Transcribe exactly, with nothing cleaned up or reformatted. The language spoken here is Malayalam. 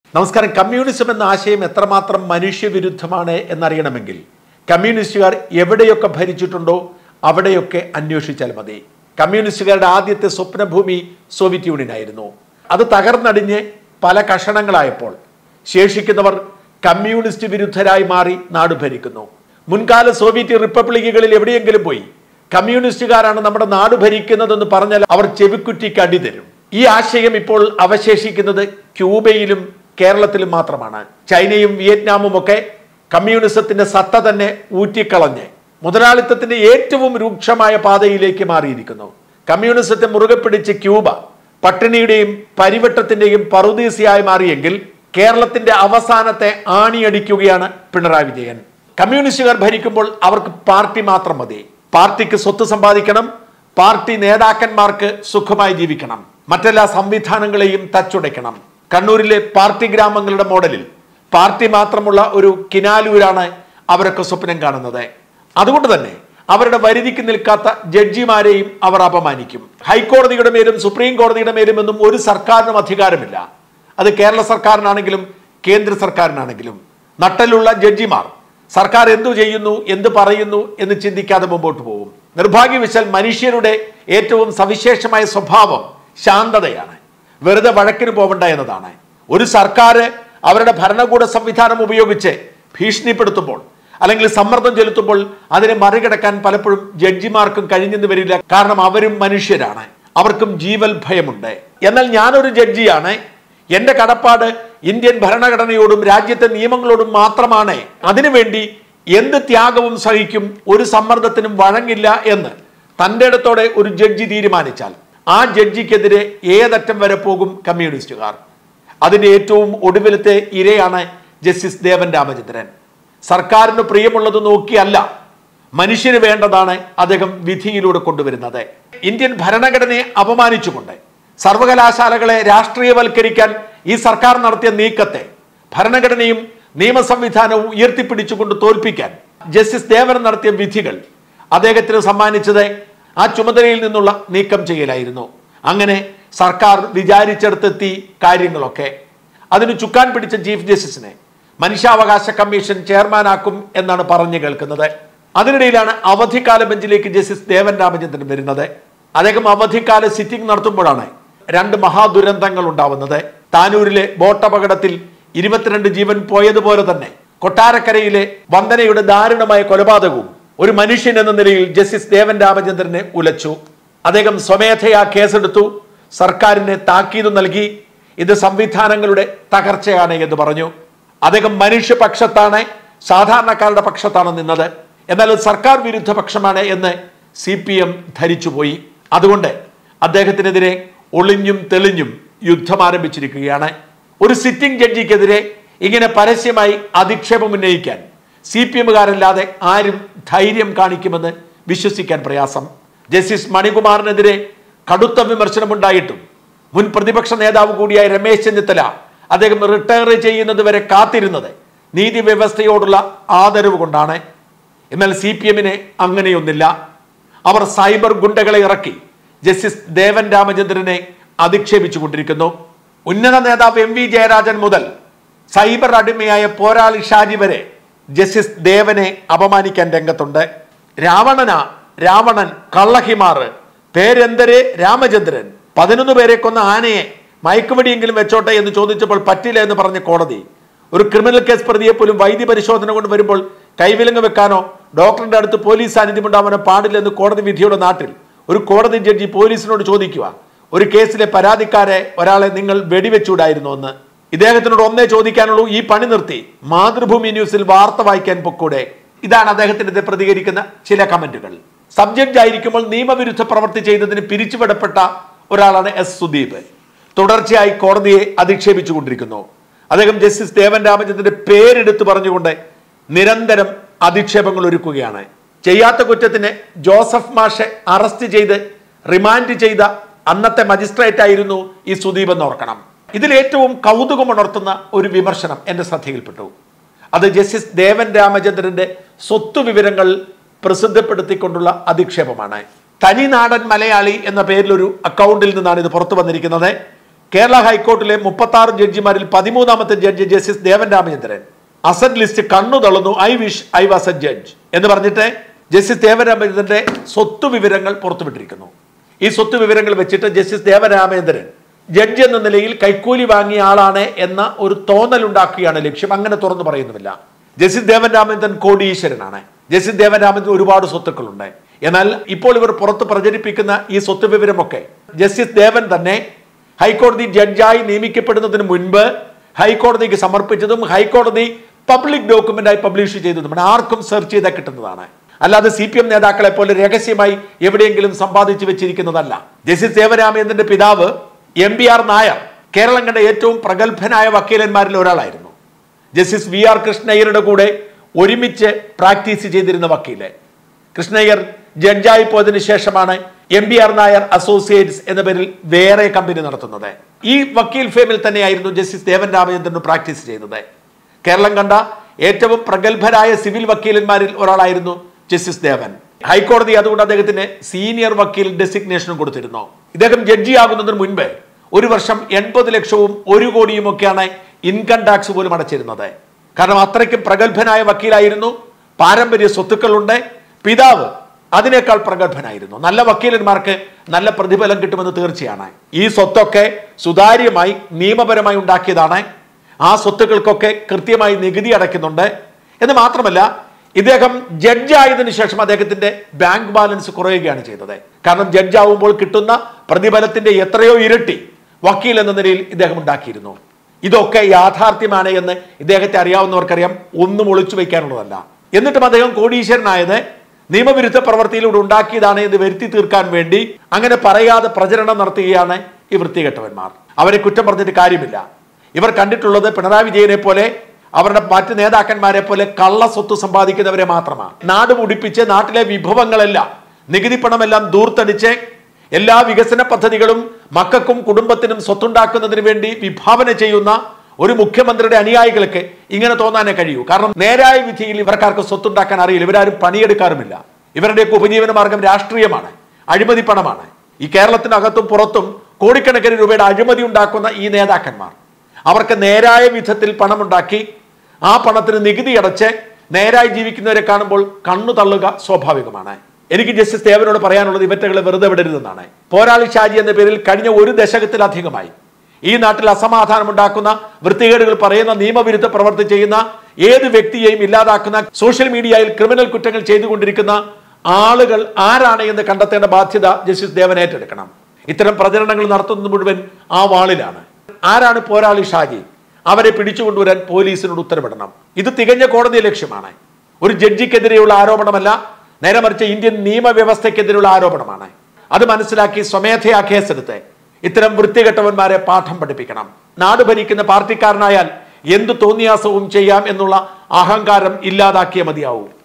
നമസ്കാരം. കമ്മ്യൂണിസം എന്ന ആശയം എത്രമാത്രം മനുഷ്യവിരുദ്ധമാണ് എന്നറിയണമെങ്കിൽ കമ്മ്യൂണിസ്റ്റുകാർ എവിടെയൊക്കെ ഭരിച്ചിട്ടുണ്ടോ അവിടെയൊക്കെ അന്വേഷിച്ചാൽ മതി. കമ്മ്യൂണിസ്റ്റുകാരുടെ ആദ്യത്തെ സ്വപ്നഭൂമി സോവിയറ്റ് യൂണിയൻ ആയിരുന്നു. അത് തകർന്നടിഞ്ഞ് പല കഷണങ്ങളായപ്പോൾ ശേഷിക്കുന്നവർ കമ്മ്യൂണിസ്റ്റ് വിരുദ്ധരായി മാറി നാട് ഭരിക്കുന്നു. മുൻകാല സോവിയറ്റ് റിപ്പബ്ലിക്കുകളിൽ എവിടെയെങ്കിലും പോയി കമ്മ്യൂണിസ്റ്റുകാരാണ് നമ്മുടെ നാട് ഭരിക്കുന്നതെന്ന് പറഞ്ഞാൽ അവർ ചെവിക്കുറ്റിക്ക് അടി തരും. ഈ ആശയം ഇപ്പോൾ അവശേഷിക്കുന്നത് ക്യൂബയിലും കേരളത്തിലും മാത്രമാണ്. ചൈനയും വിയറ്റ്നാമും ഒക്കെ കമ്മ്യൂണിസത്തിന്റെ സത്ത തന്നെ ഊറ്റിക്കളഞ്ഞ് മുതലാളിത്തത്തിന്റെ ഏറ്റവും രൂക്ഷമായ പാതയിലേക്ക് മാറിയിരിക്കുന്നു. കമ്മ്യൂണിസത്തെ മുറുകെ പിടിച്ച് ക്യൂബ പട്ടിണിയുടെയും പരിവട്ടത്തിന്റെയും പറുദീസയായി മാറിയെങ്കിൽ കേരളത്തിന്റെ അവസാനത്തെ ആണിയടിക്കുകയാണ് പിണറായി വിജയൻ. കമ്മ്യൂണിസ്റ്റുകാർ ഭരിക്കുമ്പോൾ അവർക്ക് പാർട്ടി മാത്രം മതി. പാർട്ടിക്ക് സ്വത്ത് സമ്പാദിക്കണം, പാർട്ടി നേതാക്കന്മാർക്ക് സുഖമായി ജീവിക്കണം, മറ്റെല്ലാ സംവിധാനങ്ങളെയും തച്ചുടയ്ക്കണം. കണ്ണൂരിലെ പാർട്ടി ഗ്രാമങ്ങളുടെ മോഡലിൽ പാർട്ടി മാത്രമുള്ള ഒരു കിനാലൂരാണ് അവരൊക്കെ സ്വപ്നം കാണുന്നത്. അതുകൊണ്ട് തന്നെ അവരുടെ വരുതിക്ക് നിൽക്കാത്ത ജഡ്ജിമാരെയും അവർ അപമാനിക്കും. ഹൈക്കോടതിയുടെ മേലും സുപ്രീം കോടതിയുടെ മേലും ഒന്നും ഒരു സർക്കാരിനും അധികാരമില്ല. അത് കേരള സർക്കാരിനാണെങ്കിലും കേന്ദ്ര സർക്കാരിനാണെങ്കിലും. നട്ടലുള്ള ജഡ്ജിമാർ സർക്കാർ എന്തു ചെയ്യുന്നു, എന്ത് പറയുന്നു എന്ന് ചിന്തിക്കാതെ മുമ്പോട്ട് പോകും. നിർഭാഗ്യവശാൽ മനുഷ്യരുടെ ഏറ്റവും സവിശേഷമായ സ്വഭാവം ശാന്തതയാണ്. വെറുതെ വഴക്കിന് പോകണ്ട എന്നതാണ്. ഒരു സർക്കാർ അവരുടെ ഭരണകൂട സംവിധാനം ഉപയോഗിച്ച് ഭീഷണിപ്പെടുത്തുമ്പോൾ അല്ലെങ്കിൽ സമ്മർദ്ദം ചെലുത്തുമ്പോൾ അതിനെ മറികടക്കാൻ പലപ്പോഴും ജഡ്ജിമാർക്കും കഴിഞ്ഞെന്ന് വരില്ല. കാരണം അവരും മനുഷ്യരാണ്, അവർക്കും ജീവൽ ഭയമുണ്ട്. എന്നാൽ ഞാനൊരു ജഡ്ജിയാണ്, എന്റെ കടപ്പാട് ഇന്ത്യൻ ഭരണഘടനയോടും രാജ്യത്തെ നിയമങ്ങളോടും മാത്രമാണ്, അതിനുവേണ്ടി എന്ത് ത്യാഗവും സഹിക്കും, ഒരു സമ്മർദ്ദത്തിനും വഴങ്ങില്ല എന്ന് തൻ്റെ ഇടത്തോടെ ഒരു ജഡ്ജി തീരുമാനിച്ചാൽ ആ ജഡ്ജിക്കെതിരെ ഏതറ്റം വരെ പോകും കമ്മ്യൂണിസ്റ്റുകാർ. അതിന്റെ ഏറ്റവും ഒടുവിലത്തെ ഇരയാണ് ജസ്റ്റിസ് ദേവൻ രാമചന്ദ്രൻ. സർക്കാരിന് പ്രിയമുള്ളത് നോക്കിയല്ല, മനുഷ്യന് വേണ്ടതാണ് അദ്ദേഹം വിധിയിലൂടെ കൊണ്ടുവരുന്നത്. ഇന്ത്യൻ ഭരണഘടനയെ അപമാനിച്ചുകൊണ്ട് സർവകലാശാലകളെ രാഷ്ട്രീയവൽക്കരിക്കാൻ ഈ സർക്കാർ നടത്തിയ നീക്കത്തെ ഭരണഘടനയും നിയമ സംവിധാനവും ഉയർത്തിപ്പിടിച്ചുകൊണ്ട് തോൽപ്പിക്കാൻ ജസ്റ്റിസ് ദേവൻ നടത്തിയ വിധികൾ അദ്ദേഹത്തിന് സമ്മാനിച്ചത് ആ ചുമതലയിൽ നിന്നുള്ള നീക്കം ചെയ്യലായിരുന്നു. അങ്ങനെ സർക്കാർ വിചാരിച്ചെടുത്തെത്തി കാര്യങ്ങളൊക്കെ. അതിന് ചുക്കാൻ പിടിച്ച ചീഫ് ജസ്റ്റിസിനെ മനുഷ്യാവകാശ കമ്മീഷൻ ചെയർമാനാക്കും എന്നാണ് പറഞ്ഞു കേൾക്കുന്നത്. അതിനിടയിലാണ് അവധിക്കാല ബെഞ്ചിലേക്ക് ജസ്റ്റിസ് ദേവൻ രാമചന്ദ്രൻ വരുന്നത്. അദ്ദേഹം അവധിക്കാല സിറ്റിംഗ് നടത്തുമ്പോഴാണ് രണ്ട് മഹാദുരന്തങ്ങൾ ഉണ്ടാവുന്നത്. താനൂരിലെ ബോട്ടപകടത്തിൽ ഇരുപത്തിരണ്ട് ജീവൻ പോയതുപോലെ തന്നെ കൊട്ടാരക്കരയിലെ വന്ദനയുടെ ദാരുണമായ കൊലപാതകവും ഒരു മനുഷ്യൻ എന്ന നിലയിൽ ജസ്റ്റിസ് ദേവൻ രാമചന്ദ്രനെ ഉലച്ചു. അദ്ദേഹം സ്വമേധയാ കേസെടുത്തു, സർക്കാരിനെ താക്കീത് നൽകി. ഇത് സംവിധാനങ്ങളുടെ തകർച്ചയാണ് എന്ന് പറഞ്ഞു. അദ്ദേഹം മനുഷ്യപക്ഷത്താണ്, സാധാരണക്കാരുടെ പക്ഷത്താണ് നിന്നത്. എന്നാൽ സർക്കാർ വിരുദ്ധ പക്ഷമാണ് എന്ന് സി പി എം ധരിച്ചുപോയി. അതുകൊണ്ട് അദ്ദേഹത്തിനെതിരെ ഒളിഞ്ഞും തെളിഞ്ഞും യുദ്ധം ആരംഭിച്ചിരിക്കുകയാണ്. ഒരു സിറ്റിംഗ് ജഡ്ജിക്കെതിരെ ഇങ്ങനെ പരസ്യമായി അധിക്ഷേപം ഉന്നയിക്കാൻ സി പി എമ്മുകാരല്ലാതെ ആരും ധൈര്യം കാണിക്കുമെന്ന് വിശ്വസിക്കാൻ പ്രയാസം. ജസ്റ്റിസ് മണികുമാറിനെതിരെ കടുത്ത വിമർശനമുണ്ടായിട്ടും മുൻ പ്രതിപക്ഷ നേതാവ് കൂടിയായ രമേശ് ചെന്നിത്തല അദ്ദേഹം റിട്ടയർ ചെയ്യുന്നത് വരെ കാത്തിരുന്നത് നീതി വ്യവസ്ഥയോടുള്ള ആദരവ് കൊണ്ടാണ്. എന്നാൽ സി പി എമ്മിനെ അങ്ങനെയൊന്നില്ല. അവർ സൈബർ ഗുണ്ടകളെ ഇറക്കി ജസ്റ്റിസ് ദേവൻ രാമചന്ദ്രനെ അധിക്ഷേപിച്ചു കൊണ്ടിരിക്കുന്നു. ഉന്നത നേതാവ് എം വി ജയരാജൻ മുതൽ സൈബർ അടിമയായ പോരാളി ഷാജി വരെ ജസ്റ്റിസ് ദേവനെ അപമാനിക്കാൻ രംഗത്തുണ്ട്. രാവണന രാവണൻ, കള്ളഹിമാറ്, പേരെന്തരെ രാമചന്ദ്രൻ, പതിനൊന്ന് പേരെ കൊന്ന ആനയെ മയക്കുവെടിയെങ്കിലും വെച്ചോട്ടെ എന്ന് ചോദിച്ചപ്പോൾ പറ്റില്ല എന്ന് പറഞ്ഞ കോടതി ഒരു ക്രിമിനൽ കേസ് പ്രതിയെ പോലും വൈദ്യ പരിശോധന കൊണ്ട് വരുമ്പോൾ കൈവിലങ്ങ് വെക്കാനോ ഡോക്ടറിന്റെ അടുത്ത് പോലീസ് സാന്നിധ്യം ഉണ്ടാവാനോ പാടില്ലെന്ന് കോടതി വിധിയുടെ നാട്ടിൽ ഒരു കോടതി ജഡ്ജി പോലീസിനോട് ചോദിക്കുക, ഒരു കേസിലെ പരാതിക്കാരെ ഒരാളെ നിങ്ങൾ വെടിവെച്ചൂടായിരുന്നു എന്ന്. ഇദ്ദേഹത്തിനോട് ഒന്നേ ചോദിക്കാനുള്ളൂ, ഈ പണി നിർത്തി മാതൃഭൂമി ന്യൂസിൽ വാർത്ത വായിക്കാൻ പൊക്കൂടെ? ഇതാണ് അദ്ദേഹത്തിനെതിരെ പ്രതികരിക്കുന്ന ചില കമന്റുകൾ. സബ് ജഡ്ജ് ആയിരിക്കുമ്പോൾ നിയമവിരുദ്ധ പ്രവൃത്തി ചെയ്തതിന് പിരിച്ചുവിടപ്പെട്ട ഒരാളാണ് എസ് സുദീപ്. തുടർച്ചയായി കോടതിയെ അധിക്ഷേപിച്ചു കൊണ്ടിരിക്കുന്നു. അദ്ദേഹം ജസ്റ്റിസ് ദേവൻ രാമചന്ദ്രന്റെ പേരെടുത്ത് പറഞ്ഞുകൊണ്ട് നിരന്തരം അധിക്ഷേപങ്ങൾ ഒരുക്കുകയാണ്. ചെയ്യാത്ത കുറ്റത്തിന് ജോസഫ് മാഷെ അറസ്റ്റ് ചെയ്ത് റിമാൻഡ് ചെയ്ത അന്നത്തെ മജിസ്ട്രേറ്റ് ആയിരുന്നു ഈ സുദീപ് എന്ന് ഓർക്കണം. ഇതിൽ ഏറ്റവും കൗതുകമുണർത്തുന്ന ഒരു വിമർശനം എന്റെ ശ്രദ്ധയിൽപ്പെട്ടു. അത് ജസ്റ്റിസ് ദേവൻ രാമചന്ദ്രന്റെ സ്വത്ത് വിവരങ്ങൾ പ്രസിദ്ധപ്പെടുത്തിക്കൊണ്ടുള്ള അധിക്ഷേപമാണ്. തനിനാടൻ മലയാളി എന്ന പേരിലൊരു അക്കൗണ്ടിൽ നിന്നാണ് ഇത് പുറത്തു വന്നിരിക്കുന്നത്. കേരള ഹൈക്കോർട്ടിലെ മുപ്പത്തി ആറ് ജഡ്ജിമാരിൽ പതിമൂന്നാമത്തെ judge justice Devan Ramachandran asset list കണ്ണു തള്ളുന്നു, I wish I was a judge എന്ന് പറഞ്ഞിട്ട് ജസ്റ്റിസ് ദേവൻ രാമചന്ദ്രന്റെ സ്വത്ത് വിവരങ്ങൾ പുറത്തുവിട്ടിരിക്കുന്നു. ഈ സ്വത്ത് വിവരങ്ങൾ വെച്ചിട്ട് ജസ്റ്റിസ് ദേവൻ രാമചന്ദ്രൻ ജഡ്ജി എന്ന നിലയിൽ കൈക്കൂലി വാങ്ങിയ ആളാണ് എന്ന ഒരു തോന്നലുണ്ടാക്കുകയാണ് ലക്ഷ്യം. അങ്ങനെ തുറന്നു പറയുന്നുമില്ല. ജസ്റ്റിസ് ദേവൻ രാമചന്ദ്രൻ കോടീശ്വരനാണ്. ജസ്റ്റിസ് ദേവൻ രാമചന്ദ്രൻ ഒരുപാട് സ്വത്തുക്കളുണ്ട്. എന്നാൽ ഇപ്പോൾ ഇവർ പുറത്ത് പ്രചരിപ്പിക്കുന്ന ഈ സ്വത്ത് വിവരമൊക്കെ ജസ്റ്റിസ് ദേവൻ തന്നെ ഹൈക്കോടതി ജഡ്ജായി നിയമിക്കപ്പെടുന്നതിന് മുൻപ് ഹൈക്കോടതിക്ക് സമർപ്പിച്ചതും ഹൈക്കോടതി പബ്ലിക് ഡോക്യുമെന്റായി പബ്ലിഷ് ചെയ്തതുമാണ്. ആർക്കും സെർച്ച് ചെയ്താൽ കിട്ടുന്നതാണ്. അല്ലാതെ സി പി എം നേതാക്കളെ പോലെ രഹസ്യമായി എവിടെയെങ്കിലും സമ്പാദിച്ചു വെച്ചിരിക്കുന്നതല്ല. ജസ്റ്റിസ് ദേവരാമചന്ദ്രന്റെ പിതാവ് M B R Nair Keralam കണ്ട ഏറ്റവും പ്രഗത്ഭനായ വക്കീലന്മാരിൽ ഒരാളായിരുന്നു. ജസ്റ്റിസ് വി ആർ കൃഷ്ണയ്യരുടെ കൂടെ ഒരുമിച്ച് പ്രാക്ടീസ് ചെയ്തിരുന്ന വക്കീല്. കൃഷ്ണയ്യർ ജഡ്ജായി പോയതിനു ശേഷമാണ് M B R Nair associates എന്ന പേരിൽ വേറെ കമ്പനി നടത്തുന്നത്. ഈ വക്കീൽ ഫേമിൽ തന്നെയായിരുന്നു ജസ്റ്റിസ് ദേവൻ രാമചന്ദ്രൻ പ്രാക്ടീസ് ചെയ്യുന്നത്. കേരളം കണ്ട ഏറ്റവും പ്രഗത്ഭരായ സിവിൽ വക്കീലന്മാരിൽ ഒരാളായിരുന്നു ജസ്റ്റിസ് ദേവൻ. ഹൈക്കോടതി അതുകൊണ്ട് അദ്ദേഹത്തിന് സീനിയർ വക്കീൽ ഡെസിഗ്നേഷനും കൊടുത്തിരുന്നു. ഇദ്ദേഹം ജഡ്ജിയാകുന്നതിന് മുൻപ് ഒരു വർഷം എൺപത് ലക്ഷവും ഒരു കോടിയും ഒക്കെയാണ് ഇൻകം ടാക്സ് പോലും അടച്ചിരുന്നത്. കാരണം അത്രയ്ക്കും പ്രഗത്ഭനായ വക്കീലായിരുന്നു. പാരമ്പര്യ സ്വത്തുക്കളുണ്ട്. പിതാവ് അതിനേക്കാൾ പ്രഗത്ഭനായിരുന്നു. നല്ല വക്കീലന്മാർക്ക് നല്ല പ്രതിഫലം കിട്ടുമെന്ന് തീർച്ചയാണ്. ഈ സ്വത്തൊക്കെ സുതാര്യമായി നിയമപരമായി ഉണ്ടാക്കിയതാണ്. ആ സ്വത്തുക്കൾക്കൊക്കെ കൃത്യമായി നികുതി അടയ്ക്കുന്നുണ്ട്. എന്ന് മാത്രമല്ല, ഇദ്ദേഹം ജഡ്ജായതിനു ശേഷം അദ്ദേഹത്തിന്റെ ബാങ്ക് ബാലൻസ് കുറയുകയാണ് ചെയ്തത്. കാരണം ജഡ്ജാവുമ്പോൾ കിട്ടുന്ന പ്രതിഫലത്തിന്റെ എത്രയോ ഇരട്ടി വക്കീൽ എന്ന നിലയിൽ ഇദ്ദേഹം ഉണ്ടാക്കിയിരുന്നു. ഇതൊക്കെ യാഥാർത്ഥ്യമാണ് എന്ന് ഇദ്ദേഹത്തെ അറിയാവുന്നവർക്കറിയാം. ഒന്നും ഒളിച്ചു വയ്ക്കാനുള്ളതല്ല. എന്നിട്ടും അദ്ദേഹം കോടീശ്വരനായത് നിയമവിരുദ്ധ പ്രവൃത്തിയിലൂടെ ഉണ്ടാക്കിയതാണ് എന്ന് വരുത്തി തീർക്കാൻ വേണ്ടി അങ്ങനെ പറയാതെ പ്രചരണം നടത്തുകയാണ് ഈ വൃത്തികെട്ടവന്മാർ. അവരെ കുറ്റം പറഞ്ഞിട്ട് കാര്യമില്ല. ഇവർ കണ്ടിട്ടുള്ളത് പിണറായി വിജയനെ പോലെ അവരുടെ മറ്റ് നേതാക്കന്മാരെ പോലെ കള്ള സ്വത്ത് സമ്പാദിക്കുന്നവരെ മാത്രമാണ്. നാട് മുടിപ്പിച്ച് നാട്ടിലെ വിഭവങ്ങളെല്ലാം നികുതി പണമെല്ലാം ദൂർത്തടിച്ച് എല്ലാ വികസന പദ്ധതികളും മക്കൾക്കും കുടുംബത്തിനും സ്വത്തുണ്ടാക്കുന്നതിന് വേണ്ടി വിഭാവന ചെയ്യുന്ന ഒരു മുഖ്യമന്ത്രിയുടെ അനുയായികൾക്ക് ഇങ്ങനെ തോന്നാനേ കഴിയൂ. കാരണം നേരായ വിധിയിൽ ഇവർക്കാർക്ക് സ്വത്തുണ്ടാക്കാൻ അറിയില്ല. ഇവരാരും പണിയെടുക്കാറുമില്ല. ഇവരുടെയൊക്കെ ഉപജീവന മാർഗം രാഷ്ട്രീയമാണ്, അഴിമതി പണമാണ്. ഈ കേരളത്തിനകത്തും പുറത്തും കോടിക്കണക്കിന് രൂപയുടെ അഴിമതി ഉണ്ടാക്കുന്ന ഈ നേതാക്കന്മാർ അവർക്ക് നേരായ വിധത്തിൽ പണമുണ്ടാക്കി ആ പണത്തിന് നികുതി അടച്ച് നേരായി ജീവിക്കുന്നവരെ കാണുമ്പോൾ കണ്ണു തള്ളുക സ്വാഭാവികമാണ്. എനിക്ക് ജസ്റ്റിസ് ദേവനോട് പറയാനുള്ളത് ഇവറ്റകളെ വെറുതെ വിടരുതെന്നാണ്. പോരാളി ഷാജി എന്ന പേരിൽ കഴിഞ്ഞ ഒരു ദശകത്തിലധികമായി ഈ നാട്ടിൽ അസമാധാനം ഉണ്ടാക്കുന്ന, വൃത്തികേടുകൾ പറയുന്ന, നിയമവിരുദ്ധ പ്രവർത്തി ചെയ്യുന്ന ഏത് വ്യക്തിയെയും ഇല്ലാതാക്കുന്ന, സോഷ്യൽ മീഡിയയിൽ ക്രിമിനൽ കുറ്റങ്ങൾ ചെയ്തുകൊണ്ടിരിക്കുന്ന ആളുകൾ ആരാണ് എന്ന് കണ്ടെത്തേണ്ട ബാധ്യത ജസ്റ്റിസ് ദേവൻ ഏറ്റെടുക്കണം. ഇത്തരം പ്രചരണങ്ങൾ നടത്തുന്നത് മുഴുവൻ ആ വാളിലാണ്. ആരാണ് പോരാളി ഷാജി? അവരെ പിടിച്ചുകൊണ്ടുവരാൻ പോലീസിനോട് ഉത്തരവിടണം. ഇത് തികഞ്ഞ കോടതി ലക്ഷ്യമാണ്. ഒരു ജഡ്ജിക്കെതിരെയുള്ള ആരോപണമല്ല, നേരെ മറിച്ച് ഇന്ത്യൻ നിയമവ്യവസ്ഥയ്ക്കെതിരെയുള്ള ആരോപണമാണ്. അത് മനസ്സിലാക്കി സ്വമേധയാ കേസെടുത്ത് ഇത്തരം വൃത്തികെട്ടവന്മാരെ പാഠം പഠിപ്പിക്കണം. നാട് ഭരിക്കുന്ന പാർട്ടിക്കാരനായാൽ എന്തു തോന്നിയാസവും ചെയ്യാം എന്നുള്ള അഹങ്കാരം ഇല്ലാതാക്കിയേ മതിയാവൂ.